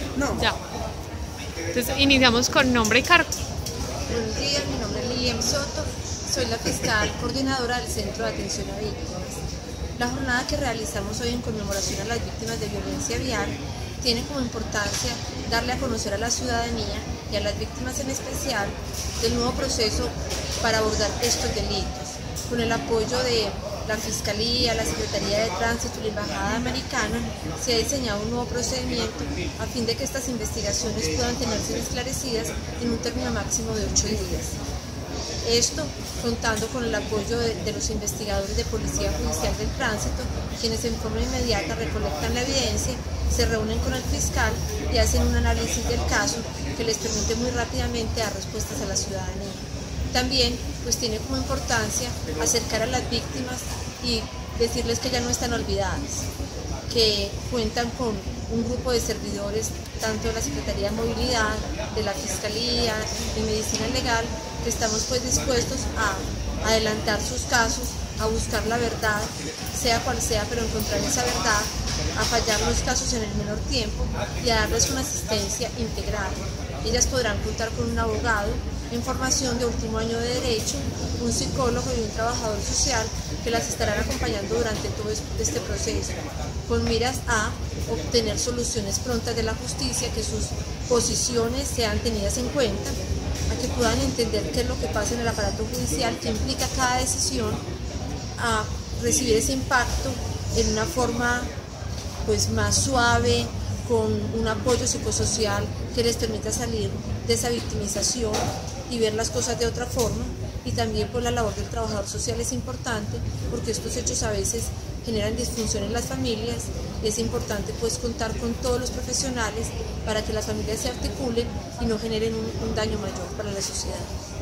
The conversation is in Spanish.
No. Ya. Entonces iniciamos con nombre y cargo. Buenos días, mi nombre es Lilian Soto, soy la fiscal coordinadora del Centro de Atención a Víctimas. La jornada que realizamos hoy en conmemoración a las víctimas de violencia vial tiene como importancia darle a conocer a la ciudadanía y a las víctimas en especial del nuevo proceso para abordar estos delitos, con el apoyo de la Fiscalía, la Secretaría de Tránsito y la Embajada Americana. Se ha diseñado un nuevo procedimiento a fin de que estas investigaciones puedan tenerse esclarecidas en un término máximo de 8 días. Esto contando con el apoyo de los investigadores de Policía Judicial del Tránsito, quienes en forma inmediata recolectan la evidencia, se reúnen con el fiscal y hacen un análisis del caso que les permite muy rápidamente dar respuestas a la ciudadanía. También pues tiene como importancia acercar a las víctimas y decirles que ya no están olvidadas, que cuentan con un grupo de servidores tanto de la Secretaría de Movilidad, de la Fiscalía, de Medicina Legal, que estamos pues dispuestos a adelantar sus casos, a buscar la verdad, sea cual sea, pero encontrar esa verdad, a fallar los casos en el menor tiempo y a darles una asistencia integral. Ellas podrán contar con un abogado en formación de último año de Derecho, un psicólogo y un trabajador social que las estarán acompañando durante todo este proceso, con miras a obtener soluciones prontas de la justicia, que sus posiciones sean tenidas en cuenta, a que puedan entender qué es lo que pasa en el aparato judicial, qué implica cada decisión, a recibir ese impacto en una forma pues más suave, con un apoyo psicosocial que les permita salir de esa victimización y ver las cosas de otra forma. Y también pues la labor del trabajador social es importante, porque estos hechos a veces generan disfunción en las familias y es importante pues contar con todos los profesionales para que las familias se articulen y no generen un daño mayor para la sociedad.